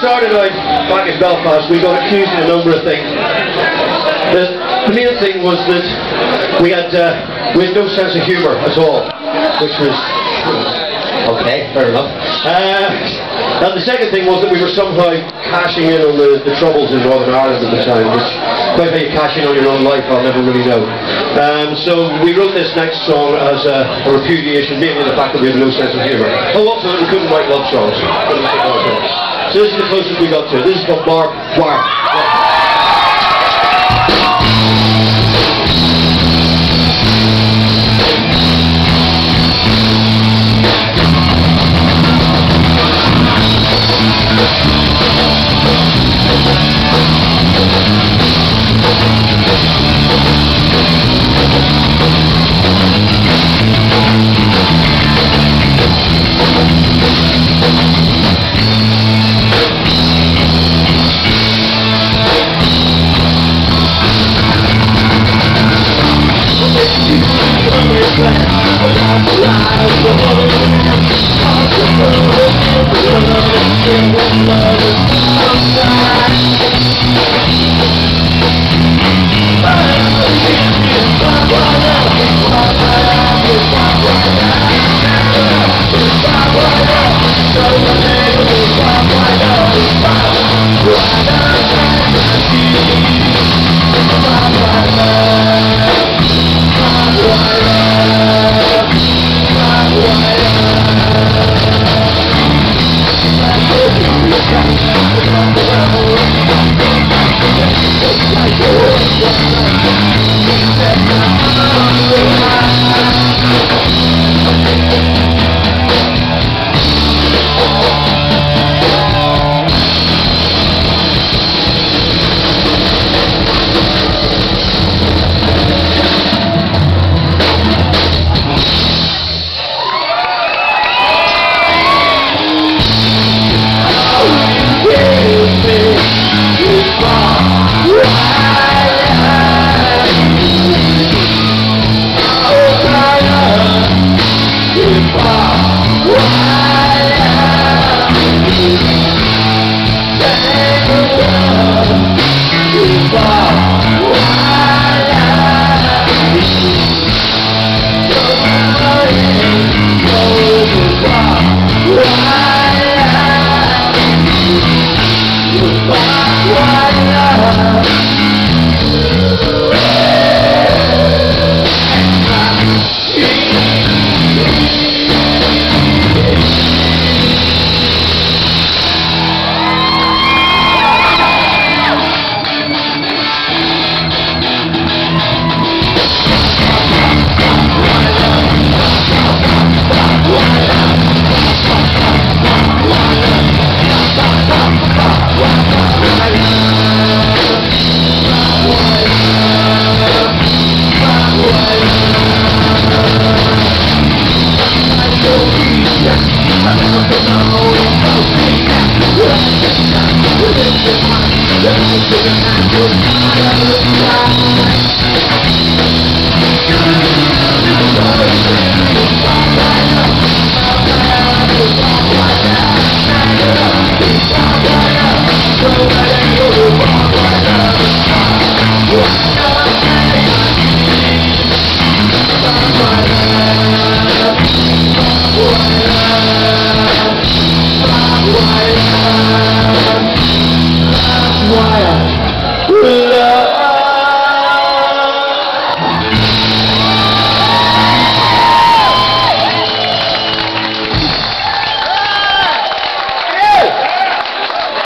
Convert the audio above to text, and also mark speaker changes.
Speaker 1: started out back in Belfast, we got accused of a number of things. The main thing was that we had no sense of humour at all, which was okay, fair enough. And the second thing was that we were somehow cashing in on the troubles in Northern Ireland at the time, which, quite how you cash in on your own life, I'll never really know. So we wrote this next song as a repudiation, mainly the fact that we have no sense of humour. Oh, also, we couldn't write love songs. So this is the closest we got to it. This is called Barbed.
Speaker 2: Bye.